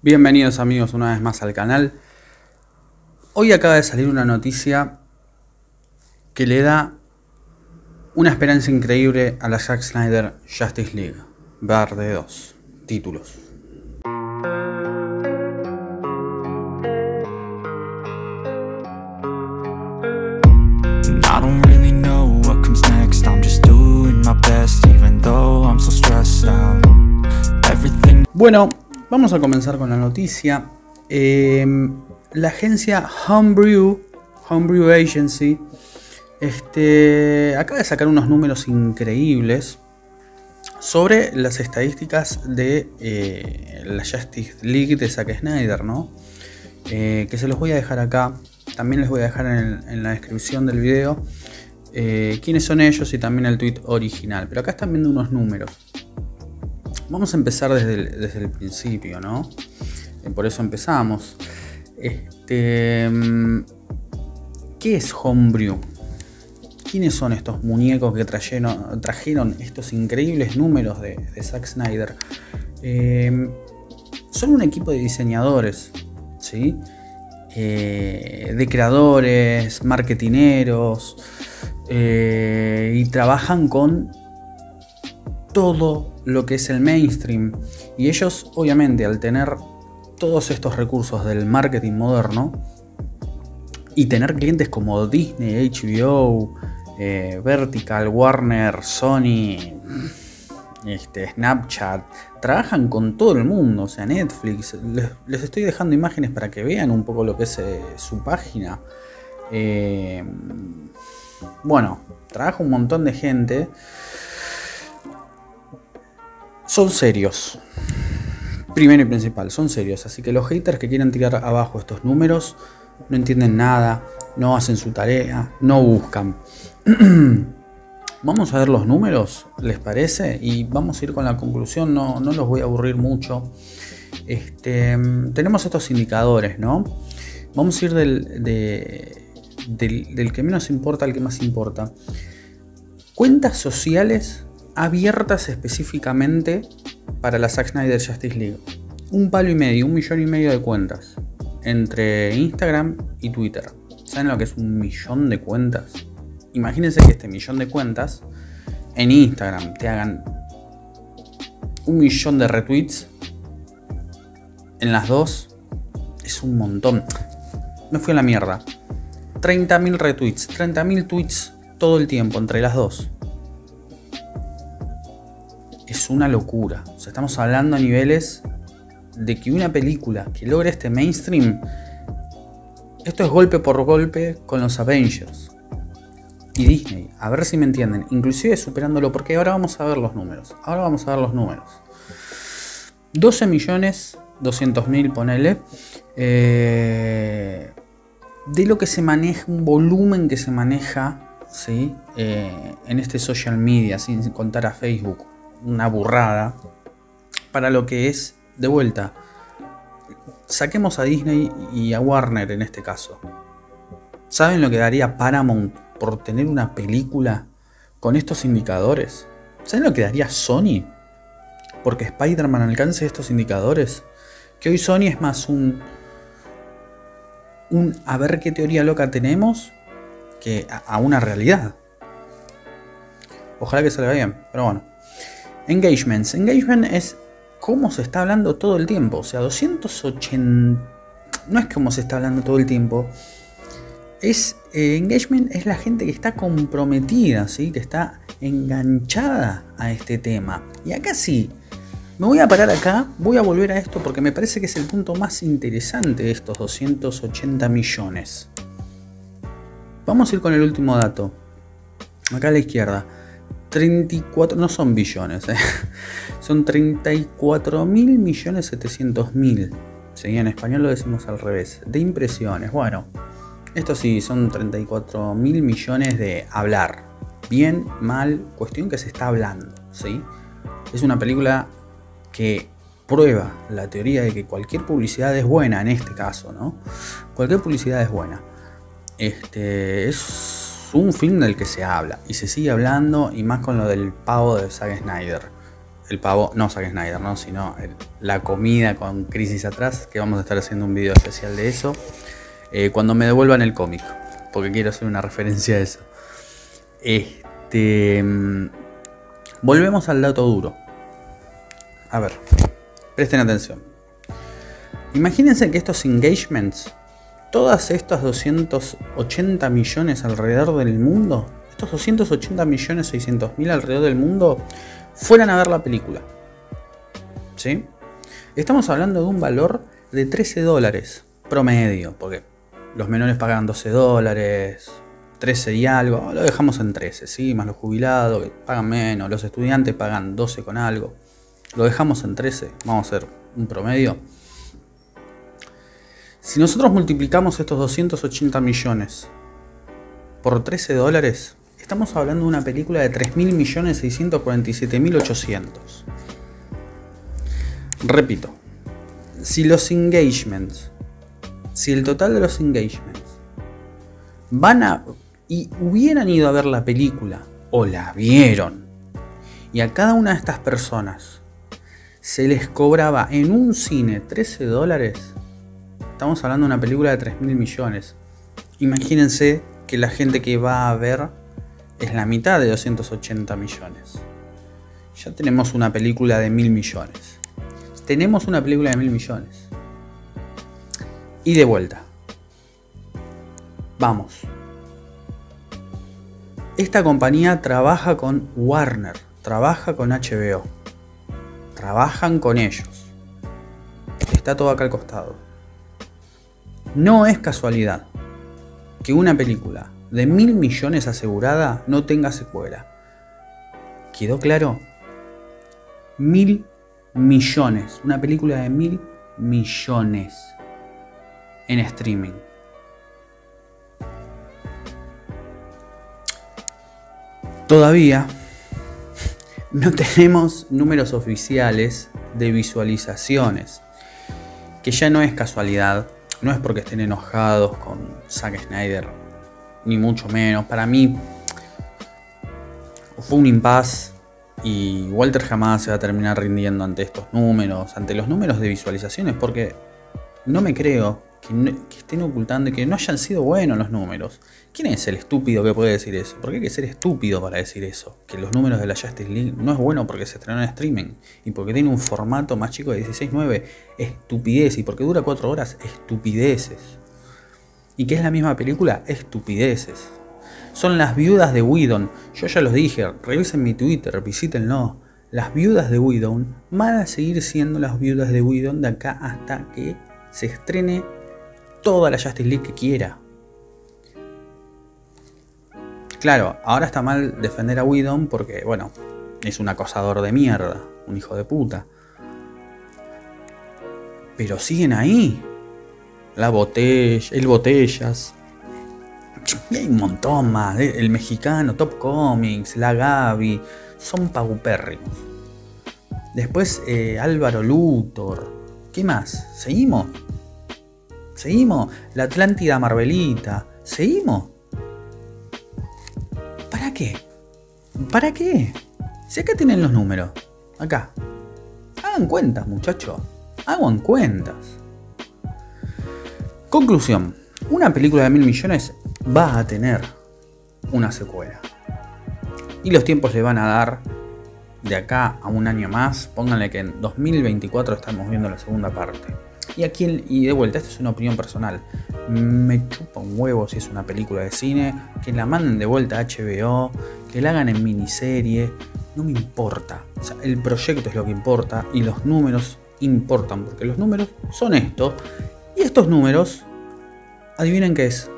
Bienvenidos amigos una vez más al canal. Hoy acaba de salir una noticia que le da una esperanza increíble a la Zack Snyder Justice League. Verde 2 títulos. I don't really know what comes next. I'm just doing my best, even though I'm so stressed out. Everything. Bueno, vamos a comenzar con la noticia. La agencia Homebrew Agency acaba de sacar unos números increíbles sobre las estadísticas de la Justice League de Zack Snyder, ¿no? Que se los voy a dejar acá. También les voy a dejar en la descripción del video quiénes son ellos y también el tweet original. Pero acá están viendo unos números. Vamos a empezar desde el principio, ¿no? Por eso empezamos. ¿Qué es Homebrew? ¿Quiénes son estos muñecos que trajeron estos increíbles números de Zack Snyder? Son un equipo de diseñadores, ¿sí? De creadores, marketineros, y trabajan con todo lo que es el mainstream. Y ellos, obviamente, al tener todos estos recursos del marketing moderno y tener clientes como Disney, HBO, Vertical, Warner, Sony, Snapchat, trabajan con todo el mundo, o sea, Netflix. Les estoy dejando imágenes para que vean un poco lo que es su página. Bueno, trabaja un montón de gente. Son serios. Primero y principal, son serios. Así que los haters que quieran tirar abajo estos números no entienden nada, no hacen su tarea, no buscan. Vamos a ver los números, ¿les parece? Y vamos a ir con la conclusión, no los voy a aburrir mucho. Tenemos estos indicadores, ¿no? Vamos a ir del que menos importa al que más importa. Cuentas sociales abiertas específicamente para la Zack Snyder Justice League. 1,5 millones, 1,5 millones de cuentas entre Instagram y Twitter. ¿Saben lo que es 1 millón de cuentas? Imagínense que este millón de cuentas en Instagram te hagan 1 millón de retweets. En las dos es un montón. Me fui a la mierda. 30.000 retweets, 30.000 tweets todo el tiempo entre las dos. Es una locura. O sea, estamos hablando a niveles de que una película que logre este mainstream, esto es golpe por golpe con los Avengers y Disney. A ver si me entienden. Inclusive superándolo, porque ahora vamos a ver los números. 12.200.000, ponele. De lo que se maneja, un volumen que se maneja, ¿sí? En este social media, sin contar a Facebook. Una burrada para lo que es, de vuelta, saquemos a Disney y a Warner en este caso. ¿Saben lo que daría Paramount por tener una película con estos indicadores? ¿Saben lo que daría Sony porque Spider-Man alcance estos indicadores? Que hoy Sony es más un a ver qué teoría loca tenemos que a una realidad. Ojalá que salga bien, pero bueno. Engagement es como se está hablando todo el tiempo. O sea, 280... No es como se está hablando todo el tiempo. Engagement es la gente que está comprometida, ¿sí? Que está enganchada a este tema. Y acá sí, me voy a parar acá. Voy a volver a esto porque me parece que es el punto más interesante de estos 280 millones. Vamos a ir con el último dato. Acá a la izquierda. 34, no son billones, son 34.700.000. ¿Sí? En español lo decimos al revés. De impresiones. Bueno, esto sí, son 34.000 millones de hablar. Bien, mal, cuestión que se está hablando, ¿sí? Es una película que prueba la teoría de que cualquier publicidad es buena, en este caso, ¿no? Cualquier publicidad es buena. Es un film del que se habla y se sigue hablando, y más con lo del pavo de Zack Snyder. el pavo, no Zack Snyder, ¿no? Sino la comida con Crisis atrás, que vamos a estar haciendo un video especial de eso. Cuando me devuelvan el cómic, porque quiero hacer una referencia a eso. Volvemos al dato duro. A ver, presten atención. Imagínense que estos engagements, todas estas 280 millones alrededor del mundo, estos 280.600.000 alrededor del mundo, fueran a ver la película. ¿Sí? Estamos hablando de un valor de $13 promedio, porque los menores pagan $12, 13 y algo, lo dejamos en 13, ¿sí? Más los jubilados que pagan menos, los estudiantes pagan 12 con algo, lo dejamos en 13, vamos a hacer un promedio. Si nosotros multiplicamos estos 280 millones por $13, estamos hablando de una película de 3.647.800. Repito, si el total de los engagements y hubieran ido a ver la película, o la vieron, y a cada una de estas personas se les cobraba en un cine $13, estamos hablando de una película de 3.000 millones. Imagínense que la gente que va a ver es la mitad de 280 millones. Ya tenemos una película de 1.000 millones. Tenemos una película de 1.000 millones. Y de vuelta. Vamos. Esta compañía trabaja con Warner, trabaja con HBO. Trabajan con ellos. Está todo acá al costado. No es casualidad que una película de 1.000 millones asegurada no tenga secuela. ¿Quedó claro? 1.000 millones. Una película de 1.000 millones en streaming. Todavía no tenemos números oficiales de visualizaciones, que ya no es casualidad, no es porque estén enojados con Zack Snyder, ni mucho menos. Para mí fue un impasse y Walter jamás se va a terminar rindiendo ante estos números, ante los números de visualizaciones, porque no me creo que estén ocultando y que no hayan sido buenos los números. ¿Quién es el estúpido que puede decir eso? Porque hay que ser estúpido para decir eso, que los números de la Justice League no es bueno porque se estrenó en streaming y porque tiene un formato más chico de 16:9. Estupidez. Y porque dura 4 horas, estupideces. Y que es la misma película, estupideces. Son las viudas de Whedon. Yo ya los dije, revisen mi Twitter, visítenlo. Las viudas de Whedon van a seguir siendo las viudas de Whedon de acá hasta que se estrene toda la Justice League que quiera. Claro, ahora está mal defender a Whedon porque, bueno, es un acosador de mierda, un hijo de puta. Pero siguen ahí. El Botellas. Y hay un montón más. El mexicano, Top Comics, la Gaby. Son paupérrimos. Después Álvaro Luthor. ¿Qué más? ¿Seguimos? La Atlántida Marvelita. ¿Seguimos? ¿Para qué? ¿Para qué? Si acá tienen los números. Acá. Hagan cuentas, muchachos. Hagan cuentas. Conclusión. Una película de 1.000 millones va a tener una secuela. Y los tiempos le van a dar de acá a un año más. Pónganle que en 2024 estamos viendo la segunda parte. Y de vuelta, esta es una opinión personal. Me chupa un huevo si es una película de cine. Que la manden de vuelta a HBO. Que la hagan en miniserie. No me importa. O sea, el proyecto es lo que importa. Y los números importan. Porque los números son estos. Y estos números, adivinen qué es.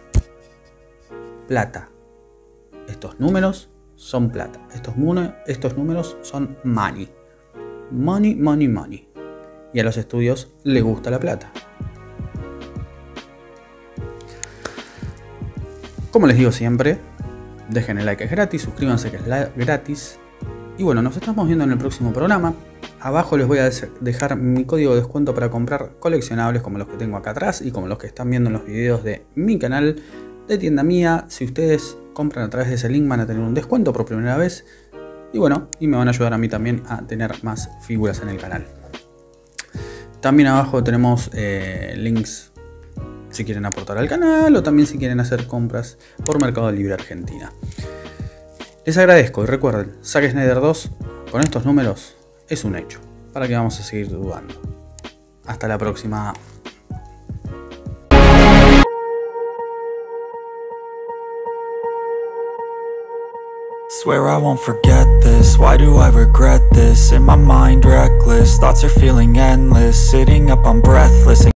Plata. Estos números son plata. Estos números son money. Money, money, money. Y a los estudios les gusta la plata. Como les digo siempre, dejen el like, es gratis, suscríbanse que es gratis. Y bueno, nos estamos viendo en el próximo programa. Abajo les voy a dejar mi código de descuento para comprar coleccionables como los que tengo acá atrás y como los que están viendo en los videos de mi canal de tienda mía. Si ustedes compran a través de ese link van a tener un descuento por primera vez. Y bueno, y me van a ayudar a mí también a tener más figuras en el canal. También abajo tenemos links si quieren aportar al canal o también si quieren hacer compras por Mercado Libre Argentina. Les agradezco y recuerden, Zack Snyder 2 con estos números es un hecho. ¿Para qué vamos a seguir dudando? Hasta la próxima. Swear I won't forget this, why do I regret this? In my mind reckless, thoughts are feeling endless, sitting up I'm breathless.